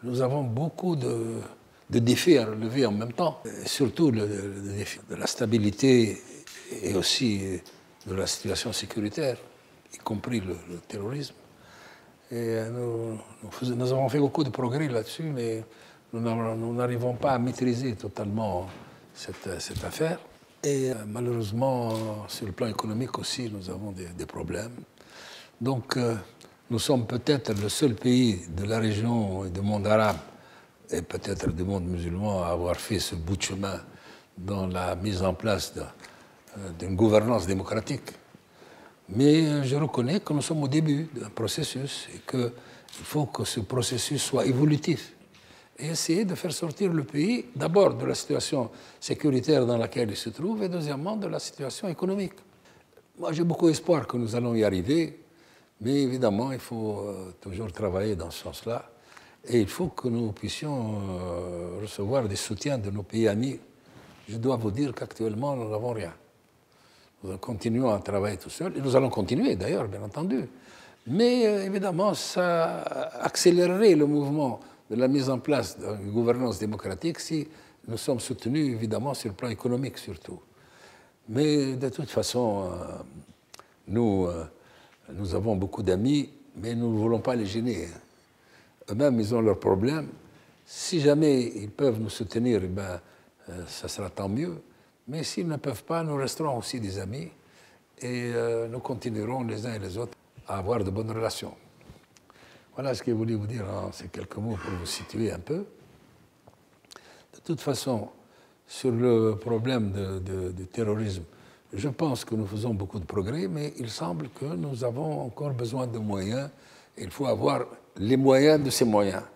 nous avons beaucoup de défis à relever en même temps. Et surtout le défi de la stabilité et aussi de la situation sécuritaire, y compris le terrorisme. Et nous avons fait beaucoup de progrès là-dessus, mais nous n'arrivons pas à maîtriser totalement cette affaire. Et malheureusement, sur le plan économique aussi, nous avons des problèmes. Donc, nous sommes peut-être le seul pays de la région et du monde arabe, et peut-être du monde musulman, à avoir fait ce bout de chemin dans la mise en place d'une gouvernance démocratique. Mais je reconnais que nous sommes au début d'un processus et qu'il faut que ce processus soit évolutif et essayer de faire sortir le pays d'abord de la situation sécuritaire dans laquelle il se trouve et deuxièmement de la situation économique. Moi, j'ai beaucoup d'espoir que nous allons y arriver, mais évidemment, il faut toujours travailler dans ce sens-là et il faut que nous puissions recevoir des soutiens de nos pays amis. Je dois vous dire qu'actuellement, nous n'avons rien. Nous continuons à travailler tout seul, et nous allons continuer d'ailleurs, bien entendu. Mais évidemment, ça accélérerait le mouvement de la mise en place d'une gouvernance démocratique si nous sommes soutenus, évidemment, sur le plan économique surtout. Mais de toute façon, nous avons beaucoup d'amis, mais nous ne voulons pas les gêner. Eux-mêmes, ils ont leurs problèmes. Si jamais ils peuvent nous soutenir, eh bien, ça sera tant mieux. Mais s'ils ne peuvent pas, nous resterons aussi des amis et nous continuerons les uns et les autres à avoir de bonnes relations. Voilà ce que je voulais vous dire en ces quelques mots pour vous situer un peu. De toute façon, sur le problème du terrorisme, je pense que nous faisons beaucoup de progrès, mais il semble que nous avons encore besoin de moyens. Il faut avoir les moyens de ces moyens.